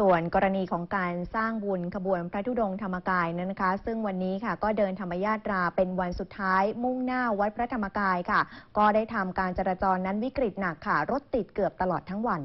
ส่วนกรณีของการสร้างบุญขบวนพระธุดงค์ธรรมกายนั้นนะคะซึ่งวันนี้ค่ะก็เดินธรรมญาตราเป็นวันสุดท้ายมุ่งหน้าวัดพระธรรมกายค่ะก็ได้ทำการจราจรนั้นวิกฤตหนักค่ะรถติดเกือบตลอดทั้งวัน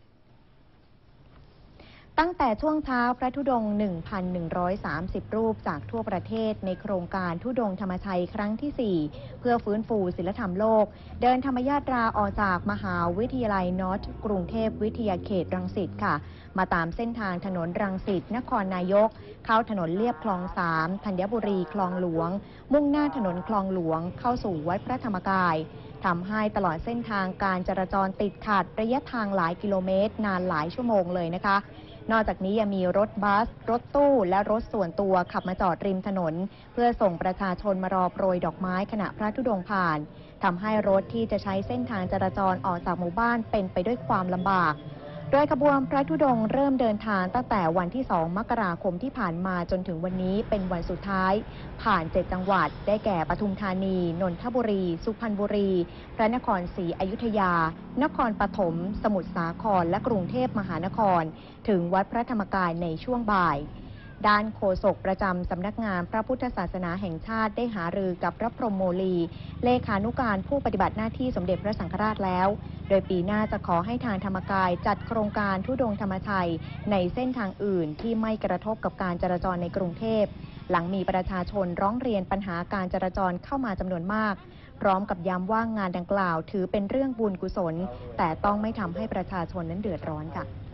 ตั้งแต่ช่วงเช้าพระธุดงค์ 1,130 รูปจากทั่วประเทศในโครงการธุดงค์ธรรมชัยครั้งที่ 4 เพื่อฟื้นฟูศีลธรรมโลกเดินธรรมญาตราออกจากมหาวิทยาลัยนอร์ทกรุงเทพวิทยาเขตรังสิตค่ะมาตามเส้นทางถนนรังสิตนครนายกเข้าถนนเลียบคลอง 3 ธัญบุรีคลองหลวงมุ่งหน้าถนนคลองหลวงเข้าสู่วัดพระธรรมกายทำให้ตลอดเส้นทางการจราจรติดขัดระยะทางหลายกิโลเมตรนานหลายชั่วโมงเลยนะคะนอกจากนี้ยังมีรถบัสรถตู้และรถส่วนตัวขับมาจอดริมถนนเพื่อส่งประชาชนมารอโปรยดอกไม้ขณะพระธุดงค์ผ่านทำให้รถที่จะใช้เส้นทางจราจรออกจากหมู่บ้านเป็นไปด้วยความลำบากโดยขบวนพระธุดงค์เริ่มเดินทางตั้งแต่วันที่ 2 มกราคมที่ผ่านมาจนถึงวันนี้เป็นวันสุดท้ายผ่าน 7 จังหวัดได้แก่ปทุมธานีนนทบุรีสุพรรณบุรีพระนครศรีอยุธยานครปฐมสมุทรสาครและกรุงเทพมหานครถึงวัดพระธรรมกายในช่วงบ่ายด้านโฆษกประจำสำนักงานพระพุทธศาสนาแห่งชาติได้หารือกับพระพรหมโมลีเลขานุการผู้ปฏิบัติหน้าที่สมเด็จพระสังฆราชแล้วโดยปีหน้าจะขอให้ทางธรรมกายจัดโครงการธุดงค์ธรรมชัยในเส้นทางอื่นที่ไม่กระทบกับการจราจรในกรุงเทพหลังมีประชาชนร้องเรียนปัญหาการจราจรเข้ามาจำนวนมากพร้อมกับย้ำว่างานดังกล่าวถือเป็นเรื่องบุญกุศลแต่ต้องไม่ทำให้ประชาชนนั้นเดือดร้อนค่ะ